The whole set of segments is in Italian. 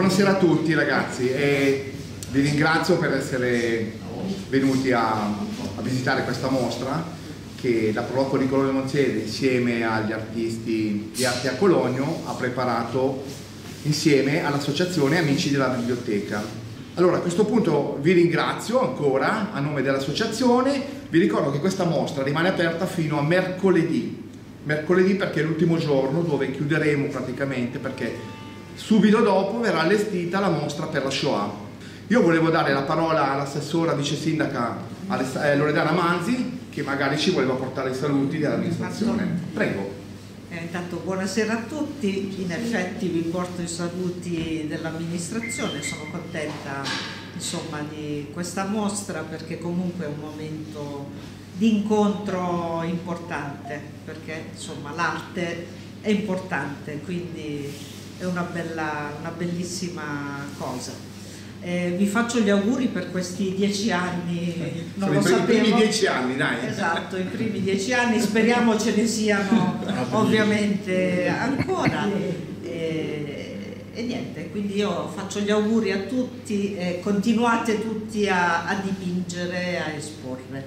Buonasera a tutti ragazzi e vi ringrazio per essere venuti a visitare questa mostra che la Pro di Cologno Monzese insieme agli artisti di Arte a Cologno ha preparato insieme all'associazione Amici della Biblioteca. Allora a questo punto vi ringrazio ancora a nome dell'associazione, vi ricordo che questa mostra rimane aperta fino a mercoledì perché è l'ultimo giorno dove chiuderemo praticamente, perché subito dopo verrà allestita la mostra per la Shoah. Io volevo dare la parola all'assessora vice sindaca Loredana Manzi, che magari ci voleva portare i saluti dell'amministrazione. Prego. Intanto buonasera a tutti, in effetti vi porto i saluti dell'amministrazione, sono contenta insomma di questa mostra perché comunque è un momento di incontro importante, perché insomma l'arte è importante, quindi è una bellissima cosa. Vi faccio gli auguri per questi 10 anni, non lo sapevo. I primi 10 anni, dai. Esatto, i primi 10 anni, speriamo ce ne siano ovviamente ancora. E niente, quindi io faccio gli auguri a tutti, continuate tutti a dipingere, a esporre.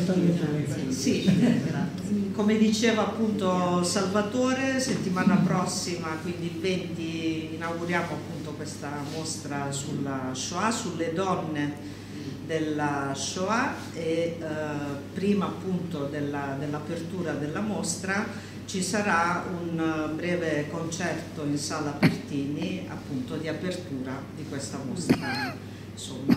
Sì, grazie. Come diceva appunto Salvatore, settimana prossima, quindi il 20, inauguriamo appunto questa mostra sulla Shoah, sulle donne della Shoah e prima appunto dell'apertura della mostra ci sarà un breve concerto in Sala Pertini appunto di apertura di questa mostra. Insomma,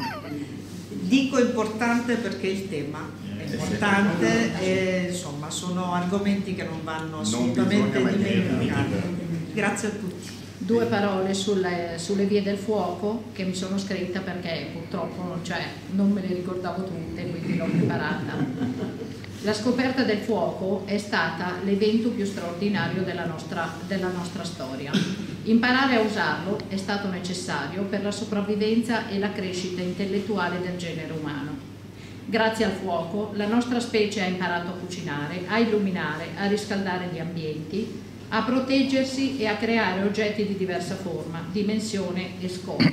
dico importante perché il tema è importante e insomma sono argomenti che non vanno assolutamente dimenticati. Grazie a tutti. Due parole sulle vie del fuoco che mi sono scritta perché purtroppo non me le ricordavo tutte, quindi l'ho preparata. La scoperta del fuoco è stata l'evento più straordinario della nostra storia. Imparare a usarlo è stato necessario per la sopravvivenza e la crescita intellettuale del genere umano. Grazie al fuoco la nostra specie ha imparato a cucinare, a illuminare, a riscaldare gli ambienti, a proteggersi e a creare oggetti di diversa forma, dimensione e scopo.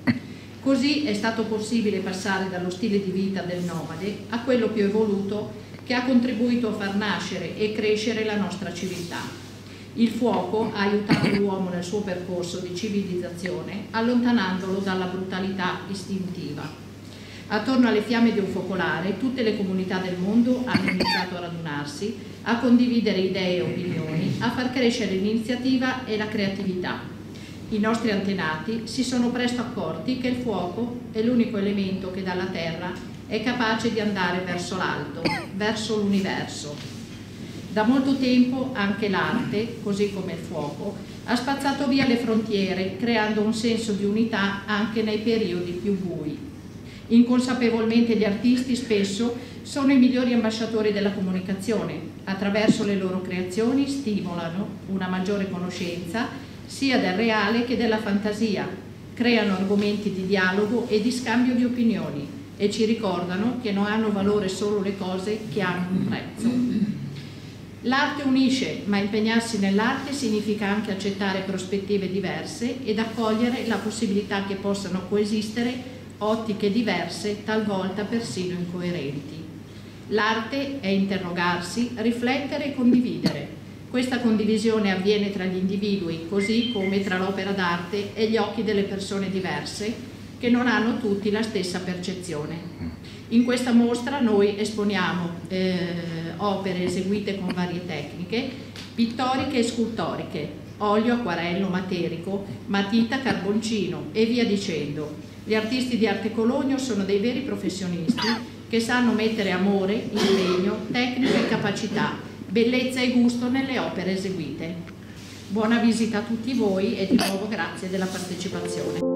Così è stato possibile passare dallo stile di vita del nomade a quello più evoluto che ha contribuito a far nascere e crescere la nostra civiltà. Il fuoco ha aiutato l'uomo nel suo percorso di civilizzazione, allontanandolo dalla brutalità istintiva. Attorno alle fiamme di un focolare, tutte le comunità del mondo hanno iniziato a radunarsi, a condividere idee e opinioni, a far crescere l'iniziativa e la creatività. I nostri antenati si sono presto accorti che il fuoco è l'unico elemento che dalla terra è capace di andare verso l'alto, verso l'universo. Da molto tempo anche l'arte, così come il fuoco, ha spazzato via le frontiere, creando un senso di unità anche nei periodi più bui. Inconsapevolmente gli artisti spesso sono i migliori ambasciatori della comunicazione. Attraverso le loro creazioni stimolano una maggiore conoscenza sia del reale che della fantasia, creano argomenti di dialogo e di scambio di opinioni e ci ricordano che non hanno valore solo le cose che hanno un prezzo. L'arte unisce, ma impegnarsi nell'arte significa anche accettare prospettive diverse ed accogliere la possibilità che possano coesistere ottiche diverse, talvolta persino incoerenti. L'arte è interrogarsi, riflettere e condividere. Questa condivisione avviene tra gli individui, così come tra l'opera d'arte e gli occhi delle persone diverse, che non hanno tutti la stessa percezione. In questa mostra noi esponiamo opere eseguite con varie tecniche, pittoriche e scultoriche, olio, acquarello, materico, matita, carboncino e via dicendo. Gli artisti di Arte Cologno sono dei veri professionisti che sanno mettere amore, impegno, tecnica e capacità, bellezza e gusto nelle opere eseguite. Buona visita a tutti voi e di nuovo grazie della partecipazione.